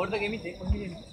れだけ見て、これ見てみて。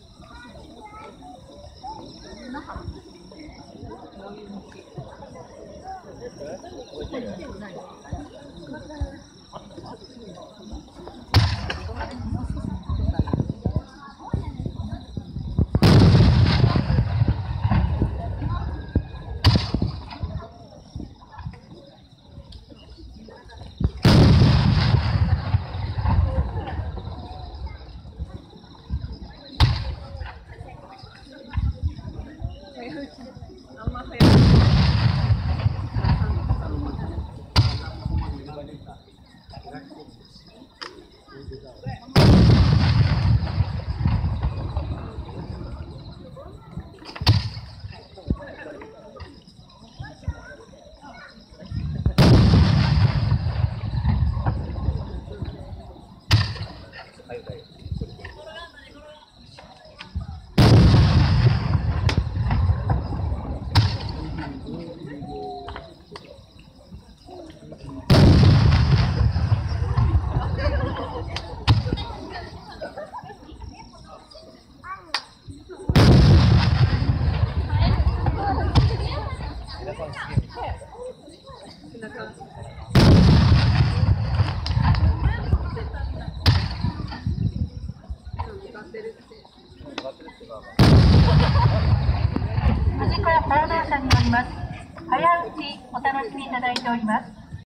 9時からサード車に乗ります。早打ちお楽しみいただいております。